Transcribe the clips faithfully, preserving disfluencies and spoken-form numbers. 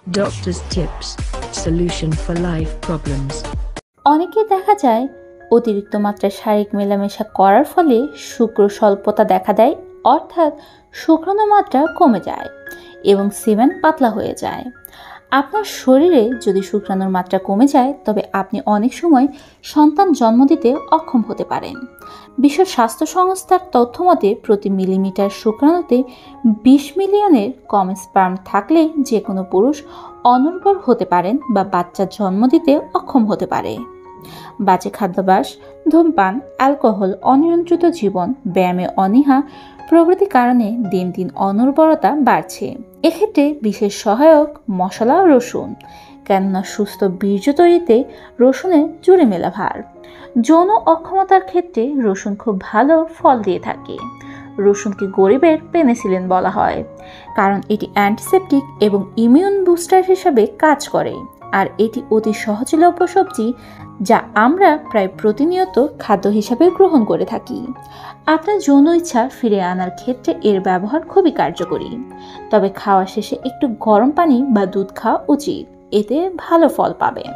Doctor's Tips, Solution for Life Problems. অনেকে দেখা যায় অতিরিক্ত মাত্রায় শারীরিক মেলামেশা করার ফলে শুক্র স্বল্পতা দেখা দেয়, অর্থাৎ শুক্রাণু মাত্রা কমে যায় এবং সিমেন পাতলা হয়ে যায়। আপনার শরীরে যদি শুক্রাণুর মাত্রা কমে যায় তবে আপনি অনেক সময় সন্তান জন্ম দিতে অক্ষম হতে পারেন। বিশ্ব স্বাস্থ্য সংস্থার তথ্য মতে প্রতি মিলিমিটার শুক্রাণুতে বিশ মিলিয়নের কম স্পার্ম থাকলে যে কোনো পুরুষ অনুর্বর হতে পারেন বা বাচ্চা জন্ম দিতে অক্ষম হতে পারে। বাজে খাদ্যাভ্যাস, ধূমপান, অ্যালকোহল, অনিয়ন্ত্রিত জীবন, ব্যায়ামে অনীহা প্রভৃতি কারণে দিন দিন অনুর্বরতা বাড়ছে। এক্ষেত্রে বিশেষ সহায়ক মশলা রসুন, কেননা সুস্থ বীর্য তৈরিতে রসুনের জুড়ে মেলা ভার। যৌন অক্ষমতার ক্ষেত্রে রসুন খুব ভালো ফল দিয়ে থাকে। রসুনকে গরিবের পেনিসিলিন বলা হয়, কারণ এটি অ্যান্টিসেপটিক এবং ইমিউন বুস্টার হিসাবে কাজ করে, আর এটি অতি সহজলভ্য সবজি যা আমরা প্রায় প্রতিনিয়ত খাদ্য হিসাবে গ্রহণ করে থাকি। আপনার যৌন ইচ্ছা ফিরে আনার ক্ষেত্রে এর ব্যবহার খুবই কার্যকরী, তবে খাওয়া শেষে একটু গরম পানি বা দুধ খাওয়া উচিত, এতে ভালো ফল পাবেন।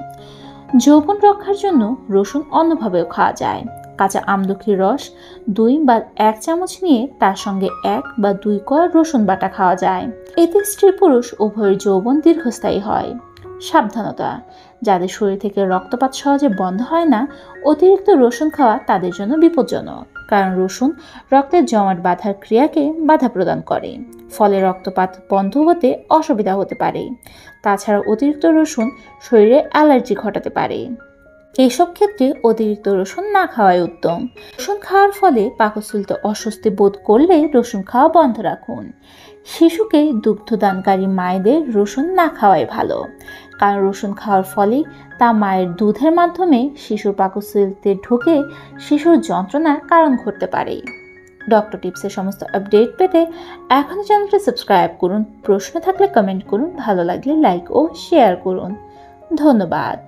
যৌবন রক্ষার জন্য রসুন অন্যভাবেও খাওয়া যায়। কাঁচা আমলকির রস দুই বা এক চামচ নিয়ে তার সঙ্গে এক বা দুই কোয়া রসুন বাটা খাওয়া যায়। এতে স্ত্রী পুরুষ উভয়ের যৌবন দীর্ঘস্থায়ী হয়। সাবধানতা: যাদের শরীর থেকে রক্তপাত সহজে বন্ধ হয় না, অতিরিক্ত রসুন খাওয়া তাদের জন্য বিপজ্জনক, কারণ রসুন রক্তের জমাট বাঁধার ক্রিয়াকে বাধা প্রদান করে, ফলে রক্তপাত বন্ধ হতে অসুবিধা হতে পারে। তাছাড়া অতিরিক্ত রসুন শরীরে অ্যালার্জি ঘটাতে পারে। এইসব ক্ষেত্রে অতিরিক্ত রসুন না খাওয়াই উত্তম। রসুন খাওয়ার ফলে পাকস্থলীতে অস্বস্তি বোধ করলে রসুন খাওয়া বন্ধ রাখুন। শিশুকে দুগ্ধদানকারী মায়েদের রসুন না খাওয়াই ভালো, কারণ রসুন খাওয়ার ফলে তা মায়ের দুধের মাধ্যমে শিশুর পাকস্থলীতে ঢুকে শিশুর যন্ত্রণার কারণ ঘটতে পারে। ডক্টর টিপসের সমস্ত আপডেট পেতে এখনই চ্যানেলটি সাবস্ক্রাইব করুন। প্রশ্ন থাকলে কমেন্ট করুন, ভালো লাগলে লাইক ও শেয়ার করুন। ধন্যবাদ।